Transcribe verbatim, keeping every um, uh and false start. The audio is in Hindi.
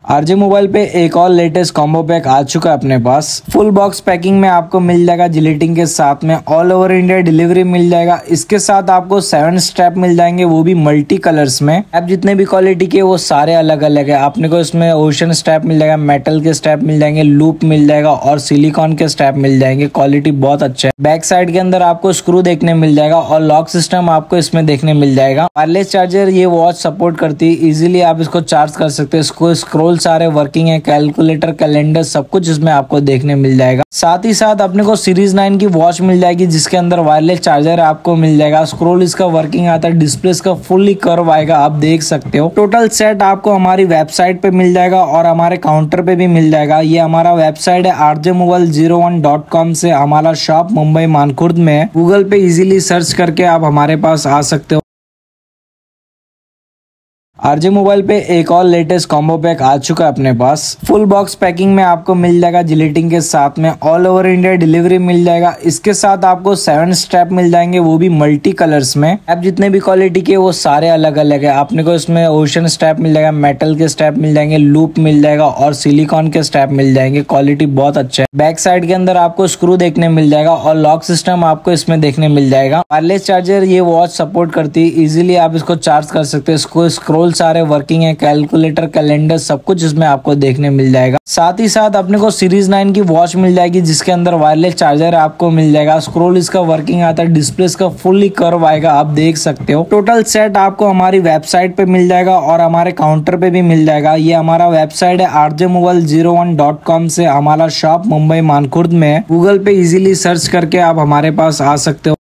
आरजे मोबाइल पे एक और लेटेस्ट कॉम्बो पैक आ चुका है अपने पास। फुल बॉक्स पैकिंग में आपको मिल जाएगा जिलेटिन के साथ में, ऑल ओवर इंडिया डिलीवरी मिल जाएगा। इसके साथ आपको सेवन स्ट्रैप मिल जाएंगे, वो भी मल्टी कलर्स में। आप जितने भी क्वालिटी के वो सारे अलग अलग है। आपने को इसमें ओशन स्ट्रैप मिल जाएगा, मेटल के स्ट्रैप मिल जाएंगे, लूप मिल जाएगा और सिलिकॉन के स्ट्रैप मिल जाएंगे। क्वालिटी बहुत अच्छा है। बैक साइड के अंदर आपको स्क्रू देखने मिल जाएगा और लॉक सिस्टम आपको इसमें देखने मिल जाएगा। वायरलेस चार्जर ये वॉच सपोर्ट करती है, इजीली आप इसको चार्ज कर सकते हैं। इसको स्क्रोल सारे वर्किंग है, कैलकुलेटर, कैलेंडर सब कुछ इसमें आपको देखने मिल जाएगा। साथ ही साथ अपने को सीरीज नाइन की वॉच मिल जाएगी जिसके अंदर वायरलेस चार्जर आपको मिल जाएगा। स्क्रोल इसका वर्किंग आता है, डिस्प्ले इसका फुल्ली कर्व आएगा, आप देख सकते हो। टोटल सेट आपको हमारी वेबसाइट पे मिल जाएगा और हमारे काउंटर पे भी मिल जाएगा। ये हमारा वेबसाइट है R J mobile zero one dot com से। हमारा शॉप मुंबई मानखुर्द में है। गूगल पे इजीली सर्च करके आप हमारे पास आ सकते हो। आरजे मोबाइल पे एक और लेटेस्ट कॉम्बो पैक आ चुका है अपने पास। फुल बॉक्स पैकिंग में आपको मिल जाएगा जिलेटिन के साथ में, ऑल ओवर इंडिया डिलीवरी मिल जाएगा। इसके साथ आपको सेवन स्ट्रैप मिल जाएंगे, वो भी मल्टी कलर्स में। आप जितने भी क्वालिटी के वो सारे अलग अलग है। आपने को इसमें ओशन स्ट्रैप मिल जाएगा, मेटल के स्ट्रैप मिल जाएंगे, लूप मिल जाएगा और सिलिकॉन के स्ट्रैप मिल जाएंगे। क्वालिटी बहुत अच्छा है। बैक साइड के अंदर आपको स्क्रू देखने मिल जाएगा और लॉक सिस्टम आपको इसमें देखने मिल जाएगा। वायरलेस चार्जर ये वॉच सपोर्ट करती है, इजीली आप इसको चार्ज कर सकते हैं। इसको स्क्रोल सारे वर्किंग है, कैलकुलेटर, कैलेंडर सब कुछ इसमें आपको देखने मिल जाएगा। साथ ही साथ अपने को सीरीज नाइन की वॉच मिल जाएगी जिसके अंदर वायरलेस चार्जर आपको मिल जाएगा। स्क्रोल इसका वर्किंग आता है, डिस्प्ले इसका फुल्ली कर्व आएगा, आप देख सकते हो। टोटल सेट आपको हमारी वेबसाइट पे मिल जाएगा और हमारे काउंटर पे भी मिल जाएगा। ये हमारा वेबसाइट है R J mobile zero one dot com से। हमारा शॉप मुंबई मानखुर्द में है। गूगल पे इजीली सर्च करके आप हमारे पास आ सकते हो।